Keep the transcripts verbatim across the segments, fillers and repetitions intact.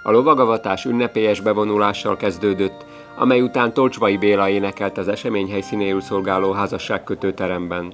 A lovagavatás ünnepélyes bevonulással kezdődött, amely után Tolcsvai Béla énekelt az esemény helyszínéül szolgáló házasságkötő teremben.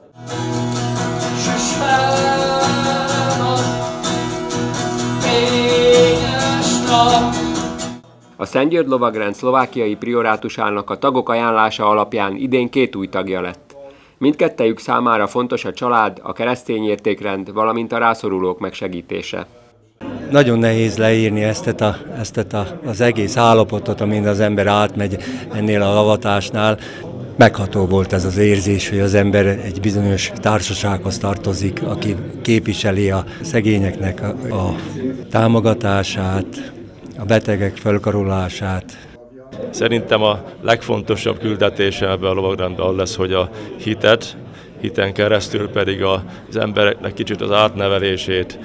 A Szentgyörgy lovagrend szlovákiai priorátusának a tagok ajánlása alapján idén két új tagja lett. Mindkettejük számára fontos a család, a keresztény értékrend, valamint a rászorulók megsegítése. Nagyon nehéz leírni ezt, a, ezt a, az egész állapotot, amin az ember átmegy ennél a avatásnál. Megható volt ez az érzés, hogy az ember egy bizonyos társasághoz tartozik, aki képviseli a szegényeknek a, a támogatását, a betegek fölkarolását. Szerintem a legfontosabb küldetése ebben a lovagrendben az lesz, hogy a hitet, hiten keresztül pedig az embereknek kicsit az átnevelését,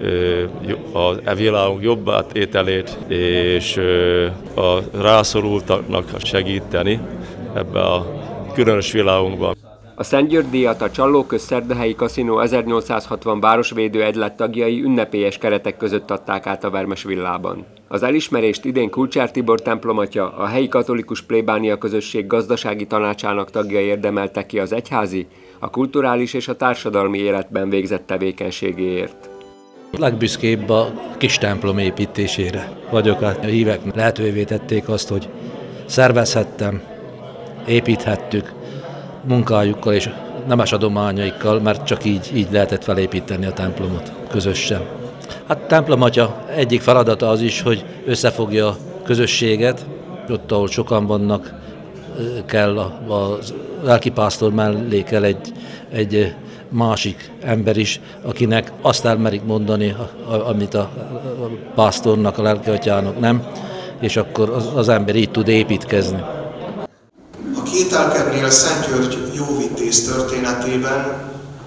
a világunk jobb átételét és a rászorultaknak segíteni ebbe a különös világunkban. A Szentgyörgy-díjat a Csallóköz-Szerdahelyi Kaszinó ezernyolcszázhatvan városvédő egylet tagjai ünnepélyes keretek között adták át a Vermes villában. Az elismerést idén Kulcsár Tibor templomatja, a helyi katolikus plébánia közösség gazdasági tanácsának tagjai érdemeltek ki az egyházi, a kulturális és a társadalmi életben végzett tevékenységéért. Legbüszkébb a kis templom építésére vagyok. A hívek lehetővé tették azt, hogy szervezhettem, építhettük munkájukkal és nemes adományaikkal, mert csak így, így lehetett felépíteni a templomot közösen. Hát a templomatja egyik feladata az is, hogy összefogja a közösséget, ott, ahol sokan vannak, kell a, a lelkipásztor mellé kell egy, egy másik ember is, akinek azt elmerik mondani, amit a pásztornak, a lelkiatyának nem, és akkor az, az ember így tud építkezni. A kételkednél Szentgyörgy jóvitéz történetében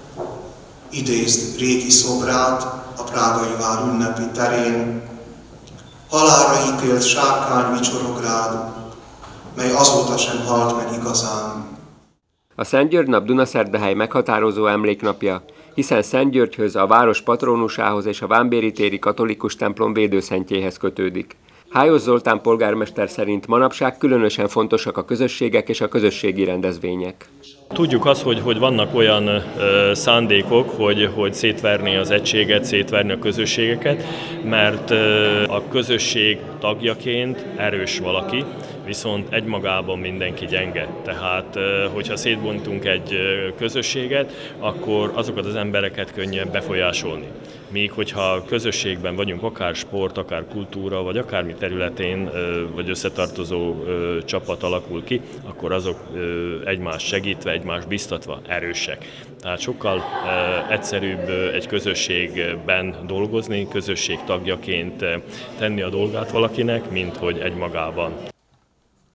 idézd régi szobrát a prágai vár ünnepi terén, halálra ítélt sárkány vicsorog rád, mely azóta sem halt meg igazán. A Szentgyörgy-nap Dunaszerdahely meghatározó emléknapja, hiszen Szentgyörgyhöz, a város patronusához és a Vámbéri téri katolikus templom védőszentjéhez kötődik. Hájos Zoltán polgármester szerint manapság különösen fontosak a közösségek és a közösségi rendezvények. Tudjuk azt, hogy, hogy vannak olyan ö, szándékok, hogy, hogy szétverni az egységet, szétverni a közösségeket, mert ö, a közösség tagjaként erős valaki, viszont egymagában mindenki gyenge. Tehát, hogyha szétbontunk egy közösséget, akkor azokat az embereket könnyen befolyásolni. Míg hogyha közösségben vagyunk, akár sport, akár kultúra, vagy akármi területén, vagy összetartozó csapat alakul ki, akkor azok egymást segítve, egymást biztatva erősek. Tehát sokkal egyszerűbb egy közösségben dolgozni, közösség tagjaként tenni a dolgát valakinek, mint hogy egymagában.